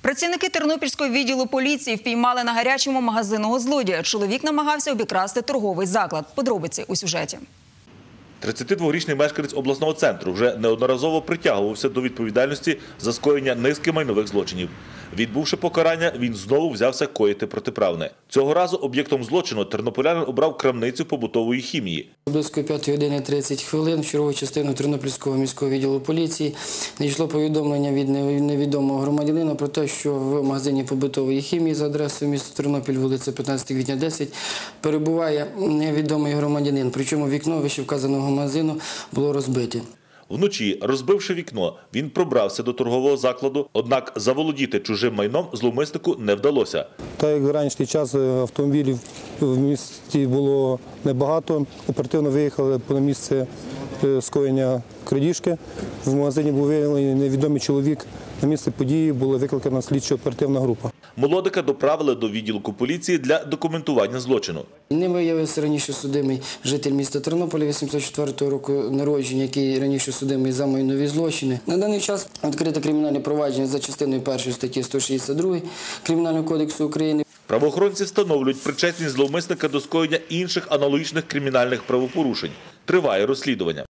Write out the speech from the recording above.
Працівники Тернопільського відділу поліції впіймали на гарячому магазинного злодія. Чоловік намагався обікрасти торговий заклад. Подробиці у сюжеті. 32-річний мешканець обласного центру вже неодноразово притягувався до відповідальності за скоєння низки майнових злочинів. Відбувши покарання, він знову взявся коїти протиправне. Цього разу об'єктом злочину тернополянин обрав крамницю побутової хімії. Близько 5 години 30 хвилин в чергову частину Тернопільського міського відділу поліції надійшло повідомлення від невідомого громадянина про те, що в магазині побутової хімії за адресою міста Тернопіль, вулиця 15 квітня, 10, перебуває невідомий громадянин. Причому вікно вищевказаного магазину було розбите. Вночі, розбивши вікно, він пробрався до торгового закладу, однак заволодіти чужим майном зловмиснику не вдалося. Так як в ранішній час автомобілів в місті було небагато, оперативно виїхали на місце скоєння крадіжки. В магазині був виявлений невідомий чоловік. На місце події була викликана слідчо-оперативна група. Молодика доправили до відділку поліції для документування злочину. Ним виявився раніше судимий житель міста Тернополя 84-го року народження, який раніше судимий за майнові злочини. На даний час відкрите кримінальне провадження за частиною 1 статті 162 Кримінального кодексу України. Правоохоронці встановлюють причетність зловмисника до скоєння інших аналогічних кримінальних правопорушень. Триває розслідування.